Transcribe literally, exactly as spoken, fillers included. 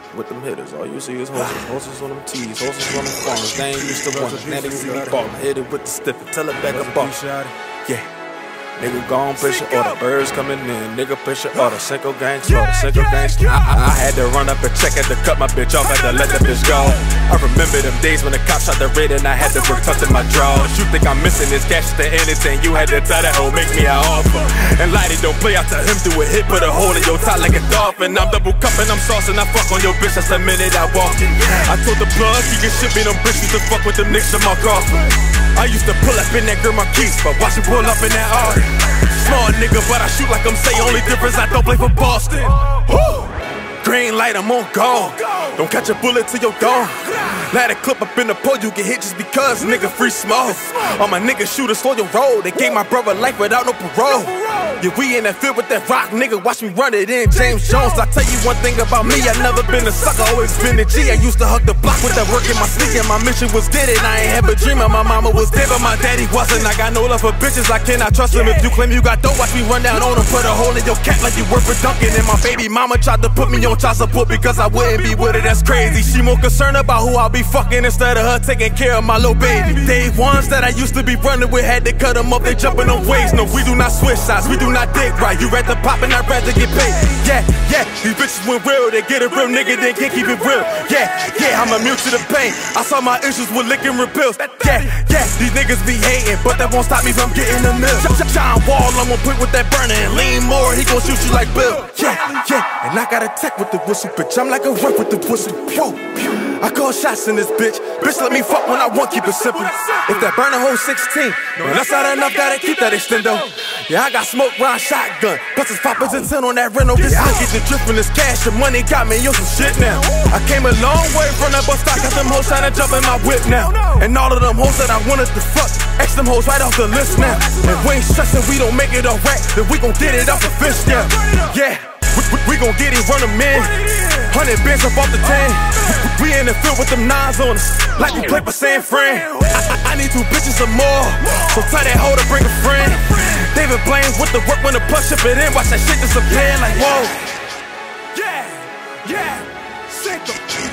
with them hitters. All you see is horses, horses on them tees, horses on them farmers. They ain't used to running, now they see me ballin'. Hit it with the stiff and tell it back up off. Yeah. Nigga gon' push your order, birds coming in. Nigga push your order, Cinco gang slaughter, Cinco gang slaughter. I, I, I had to run up a check, had to cut my bitch off, had to let the bitch go. I remember them days when the cops shot the raid and I had to work tucked in my drawers. You think I'm missing this cash to anything? You had to tell that hoe, make me an offer. And Lighty don't play out to him, do a hit, put a hole in your top like a dolphin. I'm double cupping, I'm saucing, I fuck on your bitch, that's the minute I walk in. I told the plug, he can ship me them bitches to fuck with them niggas in my coffin. I used to pull up in that girl Marquise, but watch him pull up in that art. Small nigga, but I shoot like I'm say. Only difference, I don't play for Boston. Woo! Green light, I'm on gone. Don't catch a bullet till you're gone. Let a clip up in the pole, you get hit just because, nigga, free smoke. All my niggas shooters slow your roll. They gave my brother life without no parole. Yeah, we in that field with that rock, nigga, watch me run it in. James Jones, I tell you one thing about me, I never been a sucker, always been a G. I used to hug the block with that work in my sleeve, and my mission was get it. I ain't have a dream, my mama was dead, but my daddy wasn't. I got no love for bitches, I cannot trust them. If you claim you got dope, watch me run down on them. Put a hole in your cat like you work for Dunkin'. And my baby mama tried to put me on child support because I wouldn't be with her, that's crazy. She more concerned about who I'll be fucking instead of her taking care of my little baby. Day ones that I used to be running with, had to cut them up, they jumping on waves. No, we do not switch sides, we do not dig right. You rather pop and I'd rather get paid. Yeah, yeah, these bitches went real, they get a real nigga, they can't keep it real. Yeah, yeah, I'm immune to the pain. I saw my issues with licking repels. Yeah, yeah, these niggas be hating, but that won't stop me from getting the mill. John Wall, I'm gonna put with that burner and lean more, he gon' shoot you like Bill. Yeah, yeah, and I got a tech with the whistle, bitch. I'm like a rep with the whistle. Yo, I call shots in this bitch. Bitch, let me fuck when I want, keep it simple. If that burner hole sixteen, no, that's not enough, gotta keep that extendo. Yeah, I got smoke round shotgun, plus it's poppers and ten on that rental. Yeah, I get the drip from this cash, the money got me on some shit now. I came a long way from that bus stop, got them hoes trying to jump in my whip now. And all of them hoes that I wanted to fuck, X them hoes right off the list now. If we ain't stressing, we don't make it a rap, then we gon' get it off the fish now. Yeah, we, we, we gon' get it, run them in. Hundred bands up off the ten. We in the field with them nines on us, like we play for San Fran. I, I, I need two bitches or more, so tell that hoe to bring a friend. David Blaine with the work when the plus ship it in. Watch that shit disappear like whoa. Yeah, yeah, Cinco.